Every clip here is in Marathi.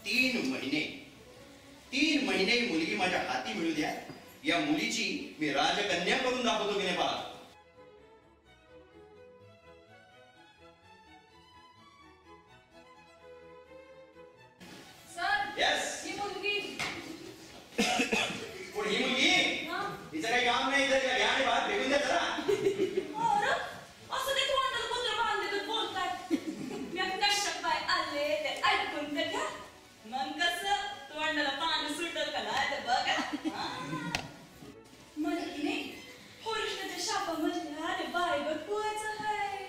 3 महिने मुलगी माझ्या हाती मिळू द्या, या मुलीची मी राजकन्या करून दाखवतो की नाही पहा. सर, ही मुलगी. कोण ही मुलगी? हिचं काही काम नाही, तर घ्या आणि बाहेर फेकून द्या जरा. असं ते तोंडाला कुत्र बांधलेलं बोलताय. मी कश्यप बाई आले ते ऐकून तर घ्या. मग कसं तोंडाला पाणी सुटल का नाही तर बघा. मला की नाही पुरुषाच्या शापामध्ये अरे बाईवर पोहायचं आहे.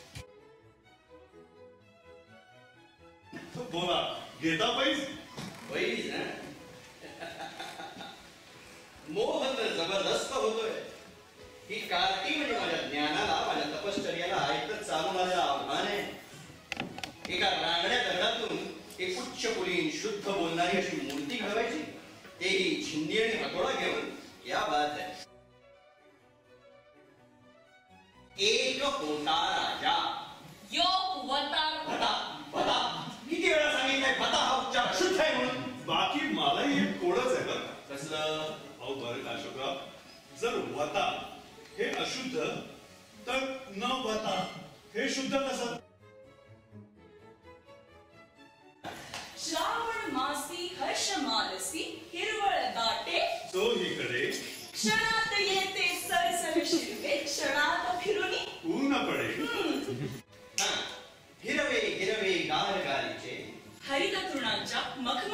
बोला, घेता पैस? पैस ना? मोह तर जबरदस्त होतोय. ही कार्ती म्हणजे माझ्या ज्ञानाला, माझ्या तपश्चर्याला ऐकत चालून आलेलं आव्हान आहे. एका रांगड्या दगडातून एक उच्च कुलीन शुद्ध बोलणारी अशी मूर्ती घडवायची, तेही छिन्नी आणि हतोडा घेऊन. या बात आहे. एक होता राजा. किती वेळा सांगितलंय भता हा उच्चार अशुद्ध आहे म्हणून. बाकी मलाही एक कोडच आहे बरं. कसलं? अहो बरं का अशोकराव, जर वता हे अशुद्ध तर न वता हे शुद्ध कसं? श्रावण मासी हर्ष मानसी हिरवळ दाटे चोहीकडे क्षणात येते सरसर शिरवे क्षणात फिरुनी पूर्ण पडे. हिरवे हिरवे गार गालीचे हरित तृणांच्या मख